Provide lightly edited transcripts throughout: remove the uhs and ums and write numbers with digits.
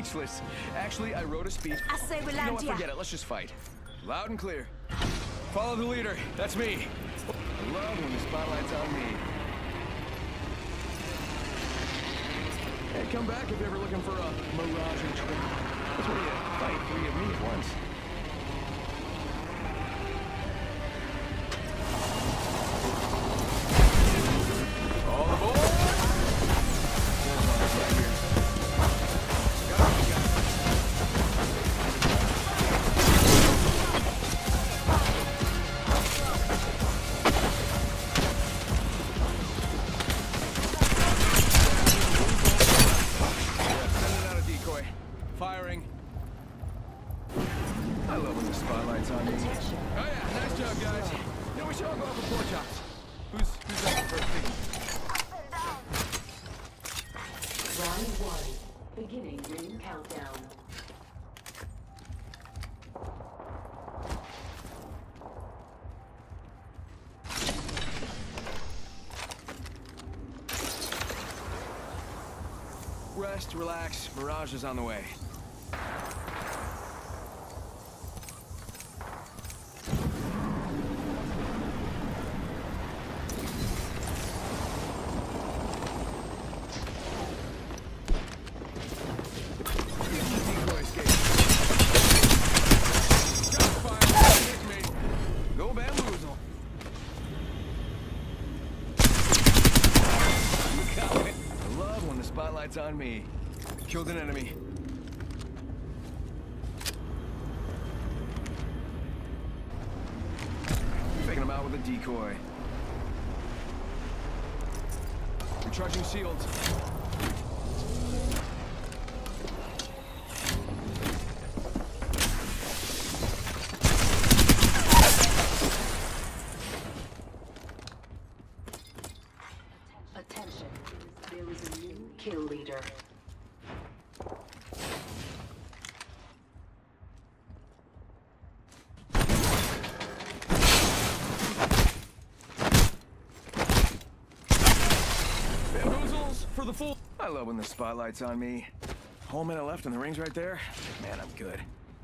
speechless. Actually, I wrote a speech. You know what, forget it. Let's just fight. Loud and clear. Follow the leader. That's me. I love when the spotlight's on me. Hey, come back if you're ever looking for a Mirage trip. That's where you fight 3 of me at once. All aboard! Right here. Firing. I love when the spotlight's on me. Oh yeah, nice job, guys. You know, we should all go out for pork chops. Who's ready for a feed? Round 1. Beginning ring countdown. Rest, relax. Mirage is on the way. Go bamboozle. I love when the spotlight's on me. Killed an enemy. Faking him out with a decoy. Recharging shields. Attention. There is a new kill leader. Bamboozles for the fool. I love when the spotlight's on me. Whole minute left and the ring's right there. Man, I'm good.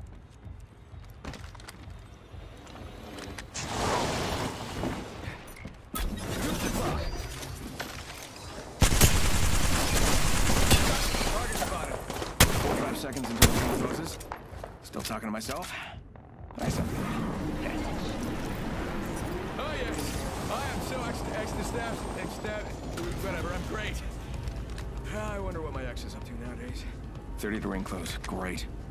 Target spotted. 45 seconds until the ring closes. Still talking to myself. Nice. Oh yes, I am so ecstatic. Whatever, I'm great. I wonder what my ex is up to nowadays. 30 to ring close. Great.